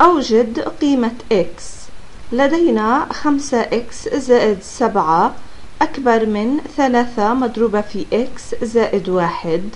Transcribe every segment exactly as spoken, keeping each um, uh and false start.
أوجد قيمة x. لدينا خمسة x زائد سبعة أكبر من ثلاثة مضروبة في x زائد واحد.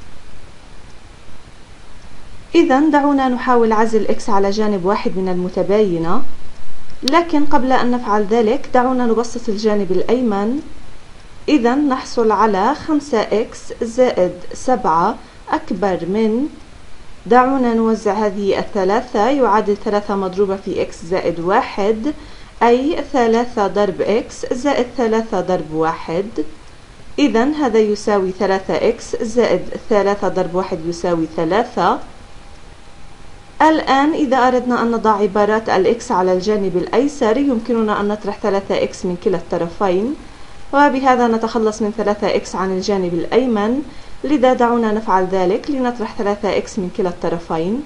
إذا دعونا نحاول عزل x على جانب واحد من المتباينة، لكن قبل أن نفعل ذلك دعونا نبسط الجانب الأيمن. إذا نحصل على خمسة x زائد سبعة أكبر من، دعونا نوزع هذه الثلاثة، يعادل ثلاثة مضروبة في x زائد واحد، أي ثلاثة ضرب x زائد ثلاثة ضرب واحد. إذا هذا يساوي ثلاثة x زائد ثلاثة ضرب واحد يساوي ثلاثة. الآن إذا أردنا أن نضع عبارات الإكس على الجانب الأيسر يمكننا أن نطرح ثلاثة إكس من كلا الطرفين، وبهذا نتخلص من ثلاثة إكس عن الجانب الأيمن. لذا دعونا نفعل ذلك لنطرح ثلاثة إكس من كلا الطرفين،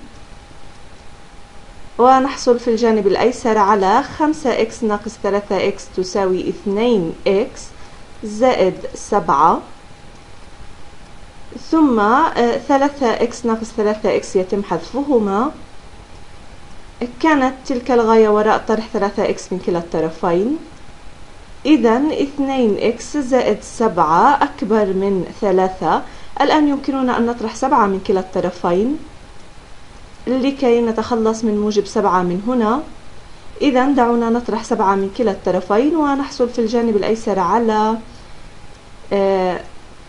ونحصل في الجانب الأيسر على خمسة إكس ناقص ثلاثة إكس تساوي اثنين إكس زائد سبعة، ثم ثلاثة إكس ناقص ثلاثة إكس يتم حذفهما. كانت تلك الغاية وراء طرح ثلاثة إكس من كلا الطرفين. إذا اثنين إكس زائد سبعة أكبر من ثلاثة. الآن يمكننا أن نطرح سبعة من كلا الطرفين لكي نتخلص من موجب سبعة من هنا. إذا دعونا نطرح سبعة من كلا الطرفين ونحصل في الجانب الأيسر على آه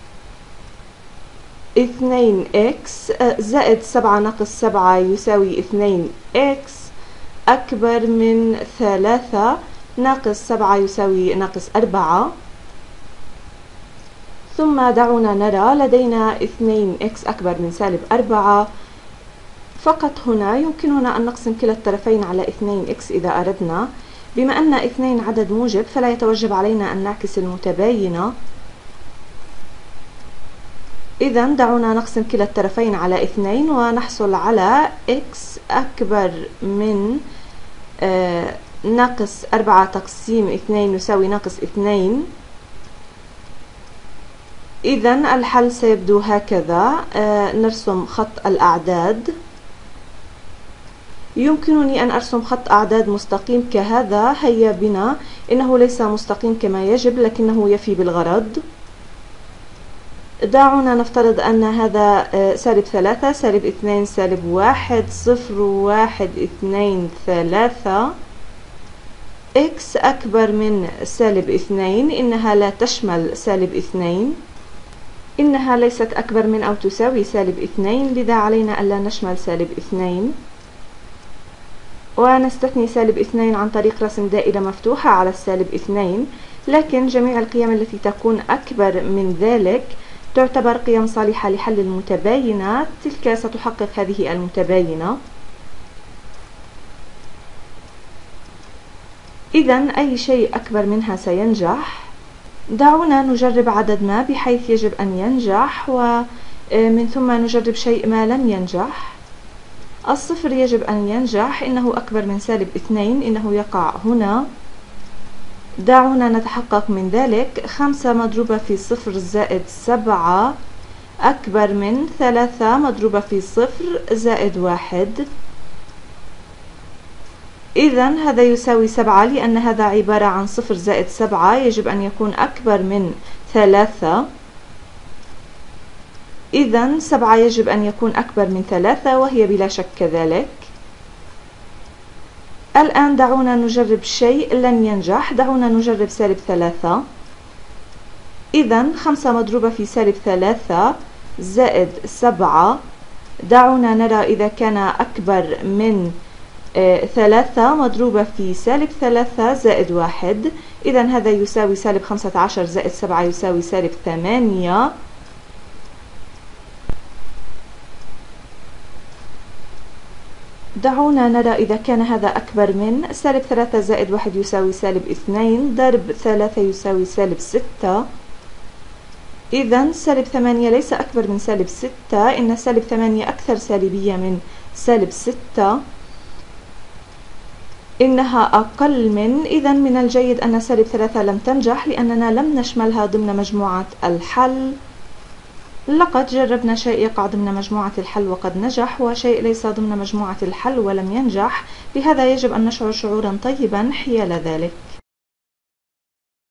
اثنين إكس زائد سبعة ناقص سبعة يساوي اثنين إكس أكبر من ثلاثة ناقص سبعة يساوي ناقص أربعة. ثم دعونا نرى لدينا اثنين إكس أكبر من سالب أربعة. فقط هنا يمكننا أن نقسم كلا الطرفين على اثنين إكس إذا أردنا. بما أن اثنين عدد موجب فلا يتوجب علينا أن نعكس المتباينة. إذا دعونا نقسم كلا الطرفين على اثنين ونحصل على x أكبر من آه ناقص أربعة تقسيم اثنين يساوي ناقص اثنين. إذا الحل سيبدو هكذا. آه نرسم خط الأعداد. يمكنني أن أرسم خط أعداد مستقيم كهذا. هيا بنا، إنه ليس مستقيم كما يجب لكنه يفي بالغرض. دعونا نفترض أن هذا سالب ثلاثة سالب اثنين سالب واحد صفر واحد اثنين ثلاثة. إكس أكبر من سالب اثنين، إنها لا تشمل سالب اثنين، إنها ليست أكبر من أو تساوي سالب اثنين، لذا علينا ألا نشمل سالب اثنين. ونستثني سالب اثنين عن طريق رسم دائرة مفتوحة على السالب اثنين، لكن جميع القيم التي تكون أكبر من ذلك تعتبر قيم صالحة لحل المتباينة. تلك ستحقق هذه المتباينة. إذا أي شيء أكبر منها سينجح. دعونا نجرب عدد ما بحيث يجب أن ينجح، ومن ثم نجرب شيء ما لم ينجح. الصفر يجب أن ينجح، إنه أكبر من سالب اثنين، إنه يقع هنا. دعونا نتحقق من ذلك. خمسة مضروبة في صفر زائد سبعة أكبر من ثلاثة مضروبة في صفر زائد واحد. إذا هذا يساوي سبعة، لأن هذا عبارة عن صفر زائد سبعة، يجب أن يكون أكبر من ثلاثة. إذا سبعة يجب أن يكون أكبر من ثلاثة، وهي بلا شك كذلك. الآن دعونا نجرب شيء لن ينجح. دعونا نجرب سالب ثلاثة. إذا خمسة مضروبة في سالب ثلاثة زائد سبعة. دعونا نرى إذا كان أكبر من آه ثلاثة مضروبة في سالب ثلاثة زائد واحد. إذا هذا يساوي سالب خمسة عشر زائد سبعة يساوي سالب ثمانية. دعونا نرى إذا كان هذا أكبر من سالب ثلاثة زائد واحد يساوي سالب اثنين ضرب ثلاثة يساوي سالب ستة. إذا سالب ثمانية ليس أكبر من سالب ستة، إن سالب ثمانية أكثر سالبية من سالب ستة، إنها أقل من. إذا من الجيد أن سالب ثلاثة لم تنجح لأننا لم نشملها ضمن مجموعة الحل. لقد جربنا شيء يقع ضمن مجموعة الحل وقد نجح، وشيء ليس ضمن مجموعة الحل ولم ينجح، لهذا يجب أن نشعر شعورا طيبا حيال ذلك.